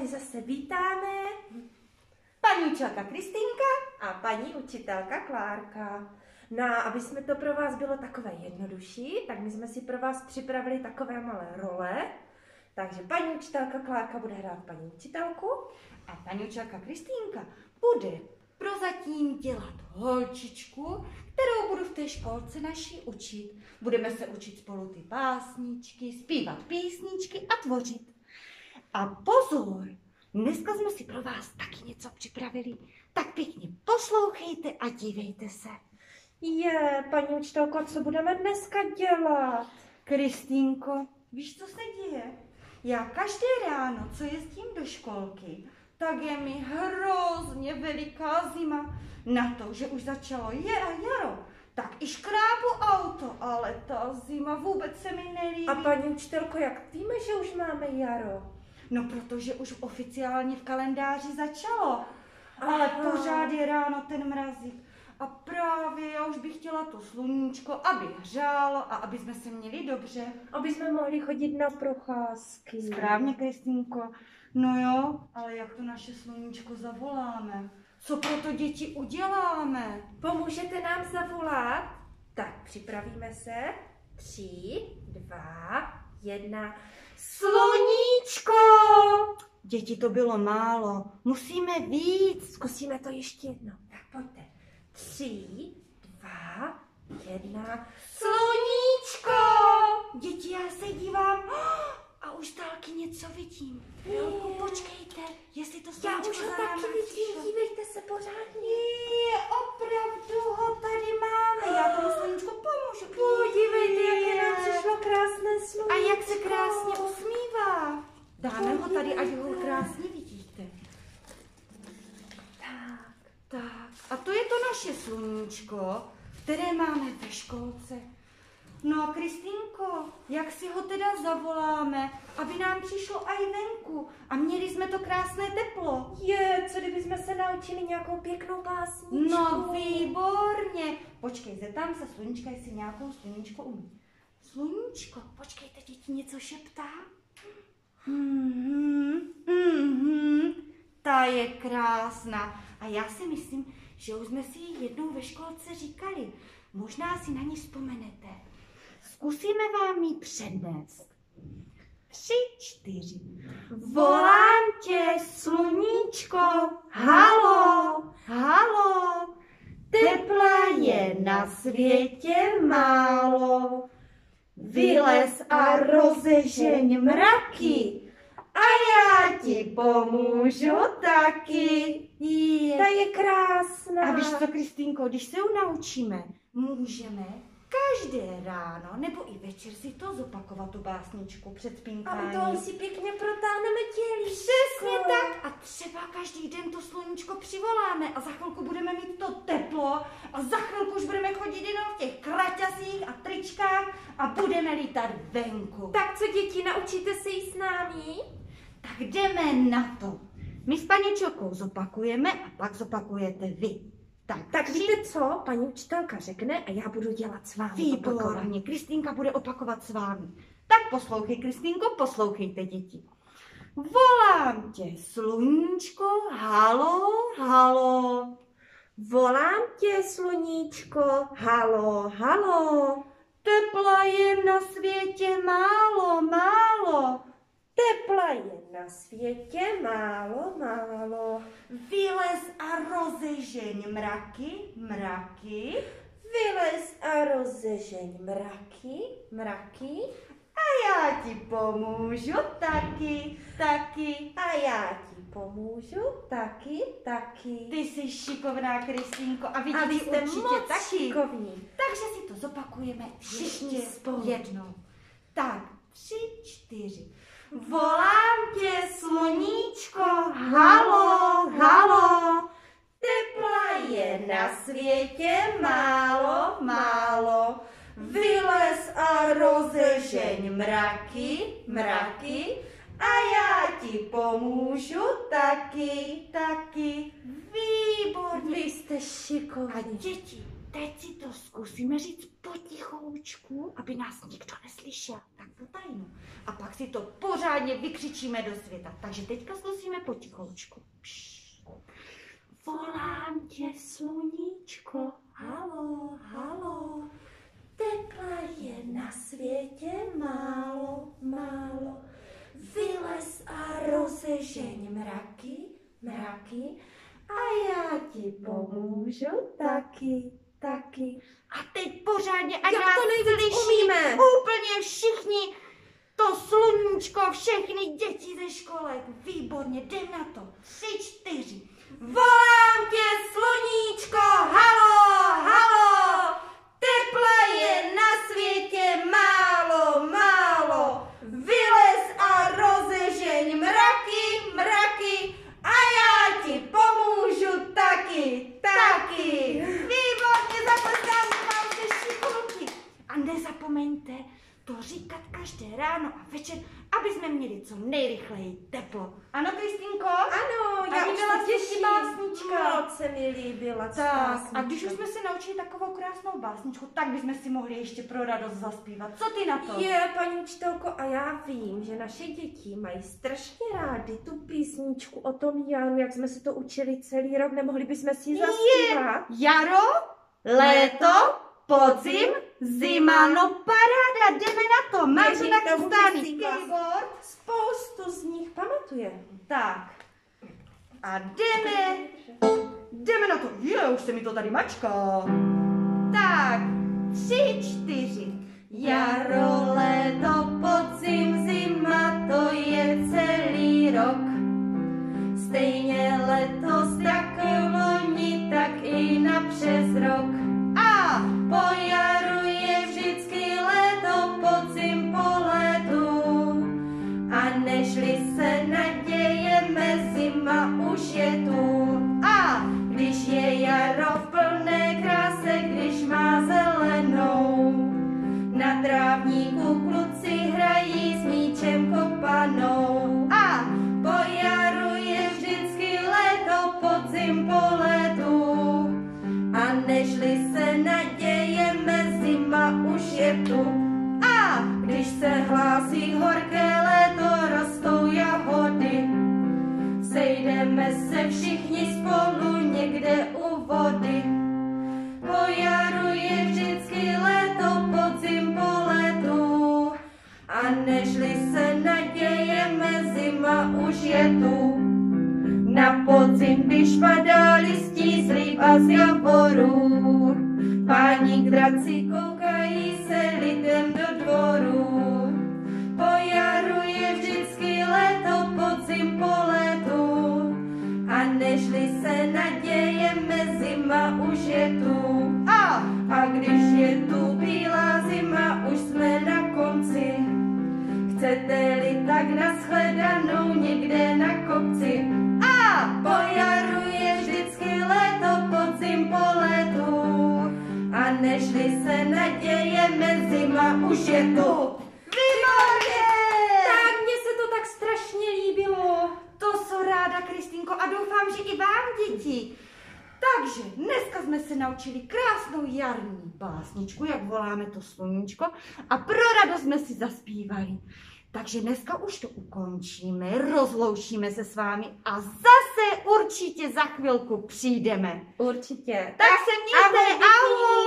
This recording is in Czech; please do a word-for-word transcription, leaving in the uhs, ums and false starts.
tady zase vítáme paní učitelka Kristýnka a paní učitelka Klárka. No a aby jsme to pro vás bylo takové jednodušší, tak my jsme si pro vás připravili takové malé role. Takže paní učitelka Klárka bude hrát paní učitelku a paní učitelka Kristýnka bude prozatím dělat holčičku, kterou budu v té školce naší učit. Budeme se učit spolu ty básničky, zpívat písničky a tvořit. A pozor, dneska jsme si pro vás taky něco připravili, tak pěkně poslouchejte a dívejte se. Je, paní učitelko, co budeme dneska dělat? Kristýnko, víš, co se děje? Já každé ráno, co jezdím do školky, tak je mi hrozně veliká zima. Na to, že už začalo je a jaro, tak i škrábu auto, ale ta zima vůbec se mi nelíbí. A paní učitelko, jak víme, že už máme jaro? No, protože už oficiálně v kalendáři začalo, ale Aha. pořád je ráno ten mrazík. A právě já už bych chtěla to sluníčko, aby hřálo a aby jsme se měli dobře. Aby jsme mohli chodit na procházky. Správně, Kristýnko. No jo, ale jak to naše sluníčko zavoláme? Co pro to děti uděláme? Pomůžete nám zavolat? Tak připravíme se. Tři, dva, jedna. Sluníčko! Děti, to bylo málo. Musíme víc. Zkusíme to ještě jednou. Tak pojďte. Tři, dva, jedna. Sluníčko! Děti, já se dívám a už dálky něco vidím. Chvilku, počkejte, jestli to sluníčko za náma. Já už ho taky vidím, dívejte se pořádně. Je, opravdu ho tady máme. Já tomu sluníčku pomůžu. Podívejte, jaké nám přišlo krásné sluníčko. A jak se krásně usmívá. Dáme ho tady, ať ho krásně vidíte. Tak, tak. A to je to naše sluníčko, které máme ve školce. No a Kristýnko, jak si ho teda zavoláme, aby nám přišlo aj venku a měli jsme to krásné teplo? Je, co kdyby jsme se naučili nějakou pěknou básničku? No výborně. Počkej, zeptám se sluníčka, jestli nějakou sluníčko umí. Sluníčko, počkejte, děti něco šeptá? Mhm, mhm, ta je krásná. A já si myslím, že už jsme si ji jednou ve školce říkali. Možná si na ní vzpomenete. Zkusíme vám ji přednést. Tři, čtyři. Volám tě, sluníčko, halo, halo. Tepla je na světě málo. Vylez a rozežeň mraky. A já ti pomůžu taky. Je. Ta je krásná. A víš co, Kristýnko, když se ji naučíme, můžeme každé ráno nebo i večer si to zopakovat, tu básničku před spínkáním. A to si pěkně protáhneme tělíčko. Přesně tak. A třeba každý den to sluníčko přivoláme a za chvilku budeme mít to teplo a za chvilku už budeme chodit jenom v těch kraťasích a tričkách a budeme lítat venku. Tak co, děti, naučíte se jí s námi? Tak jdeme na to. My s paní Čokou zopakujeme a pak zopakujete vy. Tak, tak víte co? Paní učitelka řekne a já budu dělat s vámi. Výborně, Kristýnka bude opakovat s vámi. Tak poslouchej, Kristýnko, poslouchejte, děti. Volám tě, sluníčko, halo, halo. Volám tě, sluníčko, halo, halo. Tepla je na světě málo, málo. Tepla je na světě málo, málo. Vylez a rozežeň mraky, mraky. Vylez a rozežeň mraky, mraky. A já ti pomůžu taky, taky. A já ti pomůžu taky, taky. Ty jsi šikovná, Kristýnko, a vy, a vy jste určitě taky šikovní. Takže si to zopakujeme všichni spolu jednou. Tak, tři, čtyři. Volám tě, sluníčko, halo, halo. Tepla je na světě málo, málo. Vylez a rozežeň mraky, mraky. A já ti pomůžu taky, taky. Výborně. Vy jste šikovní. A děti, teď si to zkusíme říct potichoučku, aby nás nikdo neslyšel. Tak potajno. a pak si to pořádně vykřičíme do světa. Takže teďka zkusíme potichoučku. Volám tě, sluníčko, halo, halo, tepla je na světě málo, málo. Vylez a rozežeň mraky, mraky a já ti pomůžu taky, taky. A teď pořádně, ať nás slyší úplně všichni, to sluníčko, všechny děti ze školek. Výborně, jdem na to. Tři, čtyři. Volám tě, sluníčko, halo, halo, tepla je na světě málo, málo. Vylez a rozežeň mraky, mraky a já ti pomůžu taky, taky. Výborně, zatleskáme vám se šikulky. A nezapomeňte to říkat každé ráno a večer, aby jsme měli co nejrychleji teplo. Ano, Kristýnko? Ano, já už se těším. Básnička. Moc se mi líbila. Tak, a když už jsme si naučili takovou krásnou básničku, tak bychom si mohli ještě pro radost zaspívat. Co ty na to? Je, paní učitelko, a já vím, že naše děti mají strašně rády tu písničku o tom jaru, jak jsme se to učili celý rok. Nemohli bychom si ji zaspívat? Je jaro, léto, podzim, zima, no paráda, jdeme na to. Máš to nachystaný keyboard? Spoustu z nich pamatuje. Tak. A jdeme. Jdeme na to. Je, už se mi to tady mačká. Tak. Tři, čtyři. Jaro, léto, podzim, zima, to je celý rok. Stejně letos, tak loni, tak i na přes rok. A po jaru je vždycky léto, podzim po létu. A nežli se nadějeme, zima už je tu. A když je jaro v plné kráse, když má zelenou, na trávníku kluci hrají s míčem kopanou. A po jaru je vždycky léto, podzim po létu. A nežli se nadějeme, zima už je tu. A když se hlásí horké léto, rostou jahody. Sejdeme se všichni spolu někde u vody. Po jaru je vždycky léto, podzim po létu. A nežli se nadějeme, zima už je tu. Na podzim, když padá listí z líp a z javorů, páni k draci koukají se lidem do dvorů. Po jaru je vždycky léto, podzim po létu. A nežli se nadějeme, zima už je tu. A, a když je tu bílá zima, už jsme na konci. Chcete-li tak nashledanou někde na kopci. A po jaru je vždycky léto, podzim po létu. A nežli se nadějeme, zima už je tu. Výborně! Tak, mně se to tak strašně líbilo. To jsou ráda, Kristýnko, a doufám, že i vám, děti. Takže dneska jsme se naučili krásnou jarní básničku, jak voláme to sluníčko, a pro radost jsme si zaspívali. Takže dneska už to ukončíme, rozloučíme se s vámi a zase určitě za chvilku přijdeme. Určitě. Tak, tak se mějte, ahoj!